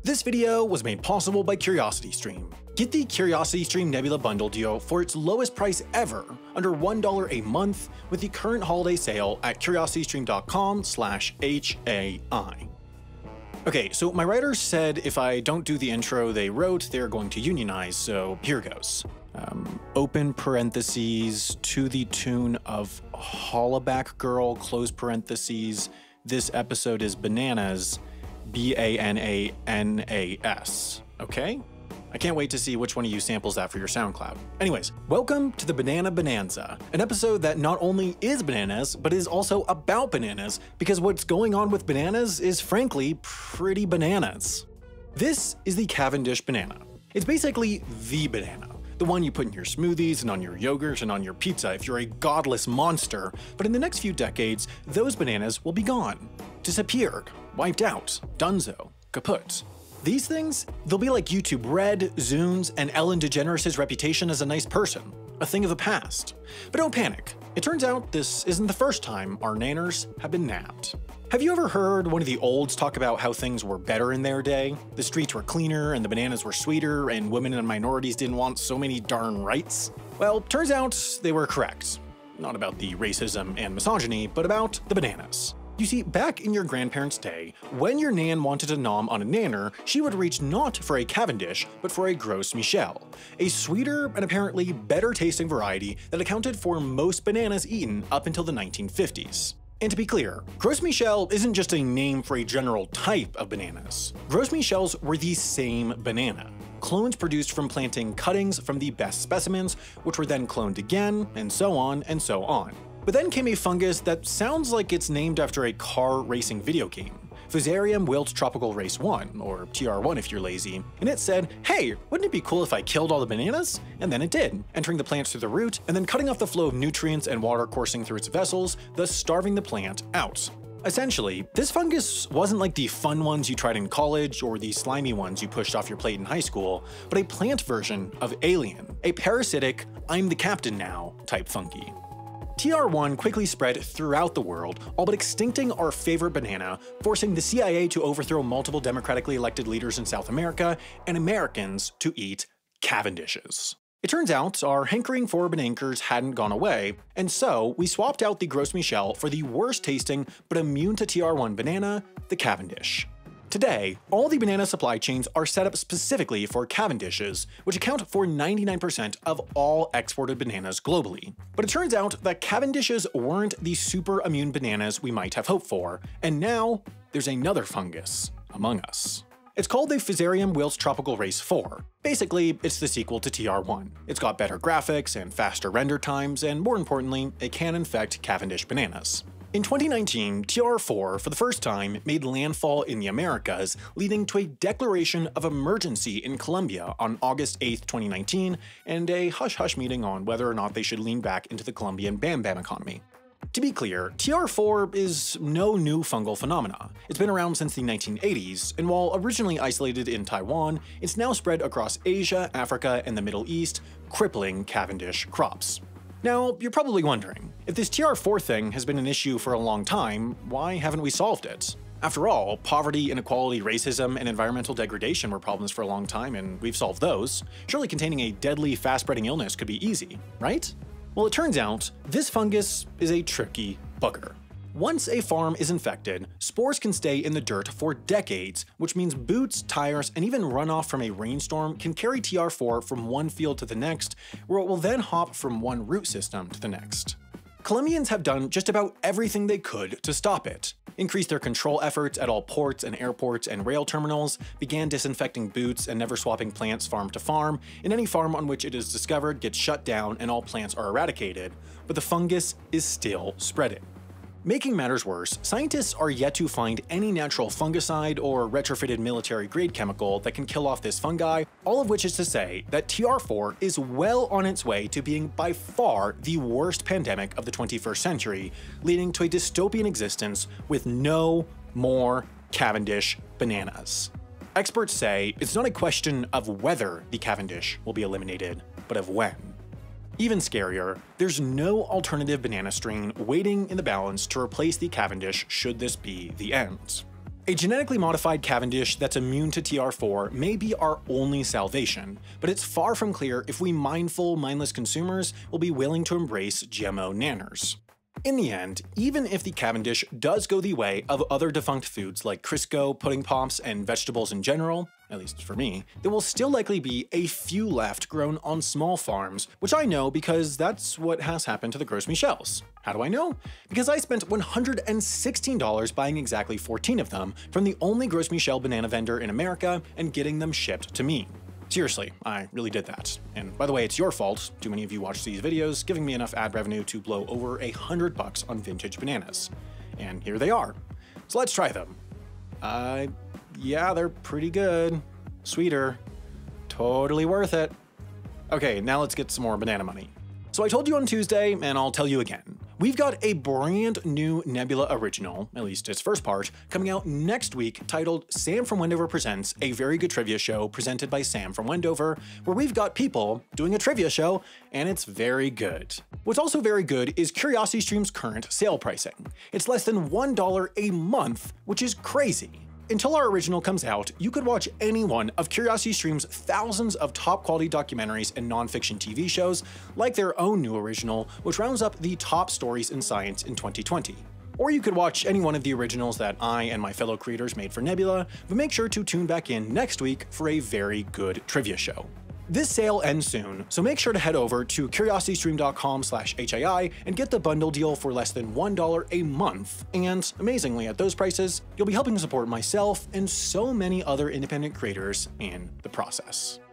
This video was made possible by CuriosityStream. Get the CuriosityStream Nebula Bundle deal for its lowest price ever, under $1 a month, with the current holiday sale at curiositystream.com/HAI. Okay, so my writers said if I don't do the intro they wrote, they're going to unionize, so here goes. Open parentheses, to the tune of Hollaback Girl, close parentheses, this episode is Bananas, B-A-N-A-N-A-S, okay? I can't wait to see which one of you samples that for your SoundCloud. Anyways, welcome to the Banana Bonanza, an episode that not only is bananas, but is also about bananas, because what's going on with bananas is frankly pretty bananas. This is the Cavendish banana. It's basically the banana. The one you put in your smoothies and on your yogurt and on your pizza if you're a godless monster, but in the next few decades, those bananas will be gone. Disappeared, wiped out, donezo, kaput. These things, they'll be like YouTube Red, Zunes, and Ellen DeGeneres' reputation as a nice person, a thing of the past. But don't panic, it turns out this isn't the first time our nanners have been nabbed. Have you ever heard one of the olds talk about how things were better in their day? The streets were cleaner and the bananas were sweeter and women and minorities didn't want so many darn rights? Well, turns out they were correct. Not about the racism and misogyny, but about the bananas. You see, back in your grandparents' day, when your nan wanted to nom on a nanner, she would reach not for a Cavendish, but for a Gros Michel, a sweeter and apparently better tasting variety that accounted for most bananas eaten up until the 1950s. And to be clear, Gros Michel isn't just a name for a general type of bananas. Gros Michels were the same banana. Clones produced from planting cuttings from the best specimens, which were then cloned again, and so on and so on. But then came a fungus that sounds like it's named after a car racing video game, Fusarium wilt tropical race 1, or TR1 if you're lazy, and it said, hey, wouldn't it be cool if I killed all the bananas? And then it did, entering the plants through the root, and then cutting off the flow of nutrients and water coursing through its vessels, thus starving the plant out. Essentially, this fungus wasn't like the fun ones you tried in college or the slimy ones you pushed off your plate in high school, but a plant version of Alien, a parasitic, I'm the captain now type fungi. TR1 quickly spread throughout the world, all but extincting our favorite banana, forcing the CIA to overthrow multiple democratically elected leaders in South America, and Americans to eat Cavendishes. It turns out our hankering for banankers hadn't gone away, and so we swapped out the Gros Michel for the worst tasting but immune to TR1 banana, the Cavendish. Today, all the banana supply chains are set up specifically for Cavendishes, which account for 99% of all exported bananas globally. But it turns out that Cavendishes weren't the super immune bananas we might have hoped for, and now there's another fungus among us. It's called the Fusarium wilt tropical race 4. Basically, it's the sequel to TR1. It's got better graphics and faster render times, and more importantly, it can infect Cavendish bananas. In 2019, TR4 for the first time made landfall in the Americas, leading to a declaration of emergency in Colombia on August 8, 2019, and a hush-hush meeting on whether or not they should lean back into the Colombian Bam Bam economy. To be clear, TR4 is no new fungal phenomena. It's been around since the 1980s, and while originally isolated in Taiwan, it's now spread across Asia, Africa, and the Middle East, crippling Cavendish crops. Now, you're probably wondering, if this TR4 thing has been an issue for a long time, why haven't we solved it? After all, poverty, inequality, racism, and environmental degradation were problems for a long time, and we've solved those. Surely containing a deadly, fast-spreading illness could be easy, right? Well, it turns out, this fungus is a tricky bugger. Once a farm is infected, spores can stay in the dirt for decades, which means boots, tires, and even runoff from a rainstorm can carry TR4 from one field to the next, where it will then hop from one root system to the next. Colombians have done just about everything they could to stop it. Increased their control efforts at all ports and airports and rail terminals, began disinfecting boots and never swapping plants farm to farm, and any farm on which it is discovered gets shut down and all plants are eradicated, but the fungus is still spreading. Making matters worse, scientists are yet to find any natural fungicide or retrofitted military-grade chemical that can kill off this fungi, all of which is to say that TR4 is well on its way to being by far the worst pandemic of the 21st century, leading to a dystopian existence with no more Cavendish bananas. Experts say it's not a question of whether the Cavendish will be eliminated, but of when. Even scarier, there's no alternative banana strain waiting in the balance to replace the Cavendish should this be the end. A genetically modified Cavendish that's immune to TR4 may be our only salvation, but it's far from clear if we mindful, mindless consumers will be willing to embrace GMO nanners. In the end, even if the Cavendish does go the way of other defunct foods like Crisco, pudding pops, and vegetables in general, at least for me, there will still likely be a few left grown on small farms, which I know because that's what has happened to the Gros Michels. How do I know? Because I spent $116 buying exactly 14 of them from the only Gros Michel banana vendor in America and getting them shipped to me. Seriously, I really did that. And by the way, it's your fault. Too many of you watch these videos, giving me enough ad revenue to blow over $100 on vintage bananas. And here they are. So let's try them. Yeah, they're pretty good. Sweeter. Totally worth it. Okay, now let's get some more banana money. So I told you on Tuesday, and I'll tell you again. We've got a brand new Nebula original, at least its first part, coming out next week titled Sam from Wendover Presents, a very good trivia show presented by Sam from Wendover, where we've got people doing a trivia show, and it's very good. What's also very good is CuriosityStream's current sale pricing. It's less than $1 a month, which is crazy. Until our original comes out, you could watch any one of CuriosityStream's thousands of top-quality documentaries and nonfiction TV shows, like their own new original, which rounds up the top stories in science in 2020. Or you could watch any one of the originals that I and my fellow creators made for Nebula, but make sure to tune back in next week for a very good trivia show. This sale ends soon, so make sure to head over to curiositystream.com/HII and get the bundle deal for less than $1 a month. And amazingly, at those prices, you'll be helping support myself and so many other independent creators in the process.